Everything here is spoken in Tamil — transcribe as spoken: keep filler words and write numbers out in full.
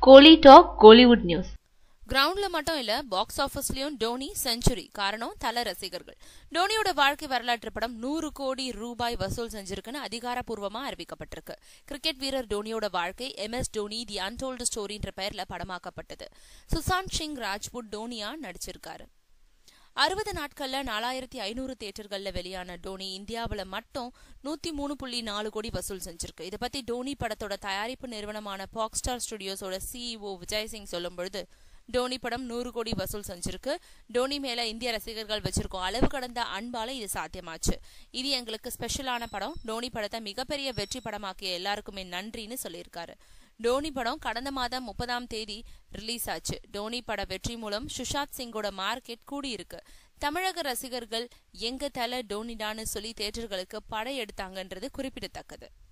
கோலி டாக் கோலிவுட் நியூஸ். கிரவுண்ட்ல மட்டும் இல்ல, பாக்ஸ் ஆபீஸ்லயும் டோனி செஞ்சுரி. காரணம் தல ரசிகர்கள். டோனியோட வாழ்க்கை வரலாற்று படம் நூறு கோடி ரூபாய் வசூல் செஞ்சிருக்குன்னு அதிகாரப்பூர்வமா அறிவிக்கப்பட்டிருக்கு. கிரிக்கெட் வீரர் டோனியோட வாழ்க்கை M S Dhoni the untold ஸ்டோரின்ற பெயர்ல படமாக்கப்பட்டது. சுசாந்த் சிங் ராஜ்புட் டோனியா நடிச்சிருக்காரு. அறுபது நாட்கள்ல நாலாயிரத்தி ஐநூறு தியேட்டர்கள்ல வெளியான டோனி இந்தியாவில மட்டும் நூத்தி மூணு புள்ளி நாலு கோடி வசூல் செஞ்சிருக்கு. இதை பத்தி டோனி படத்தோட தயாரிப்பு நிறுவனமான Fox Star CEO Vijay Singh சொல்லும் பொழுது, டோனி படம் நூறு கோடி வசூல் செஞ்சிருக்கு. டோனி மேல இந்திய ரசிகர்கள் வச்சிருக்கோம் அளவு கடந்த அன்பால இது சாத்தியமாச்சு. இது எங்களுக்கு ஸ்பெஷலான படம். டோனி படத்தை மிகப்பெரிய வெற்றி படமாக்கிய எல்லாருக்குமே நன்றின்னு சொல்லியிருக்காரு. டோனி படம் கடந்த மாதம் முப்பதாம் தேதி ரிலீஸ் ஆச்சு. டோனி பட வெற்றி மூலம் சுஷாந்த் சிங்கோட மார்க்கெட் கூடியிருக்கு. தமிழக ரசிகர்கள் எங்க தல டோனிடான்னு சொல்லி தியேட்டர்களுக்கு படை எடுத்தாங்கன்றது குறிப்பிடத்தக்கது.